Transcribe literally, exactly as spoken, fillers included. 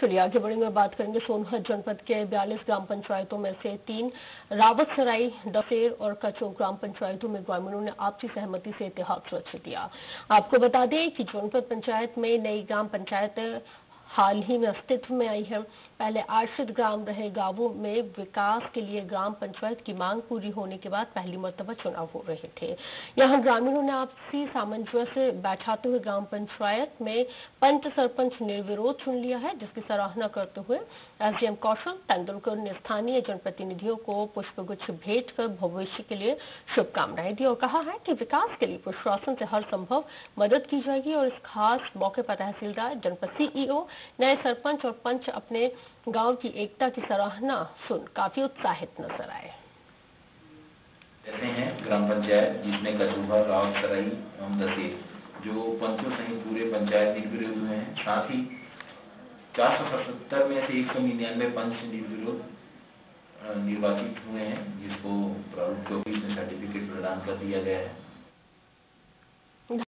चलिए आगे बढ़ेंगे, बात करेंगे सोनभद्र जनपद के बयालीस ग्राम पंचायतों में से तीन रावतसराई, दसेर और कचो ग्राम पंचायतों में ग्रामीणों ने आपसी सहमति से इतिहास रच दिया। आपको बता दें कि जनपद पंचायत में नई ग्राम पंचायत हाल ही में अस्तित्व में आई है। पहले आश्रित ग्राम रहे गांवों में विकास के लिए ग्राम पंचायत की मांग पूरी होने के बाद पहली मर्तबा चुनाव हो रहे थे। यहां ग्रामीणों ने आपसी सामंजस्य बैठाते हुए ग्राम पंचायत में पंच सरपंच निर्विरोध चुन लिया है, जिसकी सराहना करते हुए एसडीएम कौशल तेंदुलकर ने स्थानीय जनप्रतिनिधियों को पुष्पगुच्छ भेंट कर भविष्य के लिए शुभकामनाएं दी और कहा है कि विकास के लिए प्रशासन से हर संभव मदद की जाएगी। और इस खास मौके पर तहसीलदार, जनपद सीईओ, नए सरपंच और पंच अपने गांव की एकता की सराहना सुन काफी उत्साहित नजर आए। ऐसे हैं ग्राम पंचायत जिसमें कचूहा, रावतसराई एवं दसेर जो पंचों सहित पूरे पंचायत निर्विरोध हुए हैं। साथ ही चार सौ सतहत्तर में से एक सौ निन्यानवे पंच निर्विरोध निर्वाचित हुए हैं, जिसको प्रारूप के ऑफिस में सर्टिफिकेट प्रदान कर दिया गया है।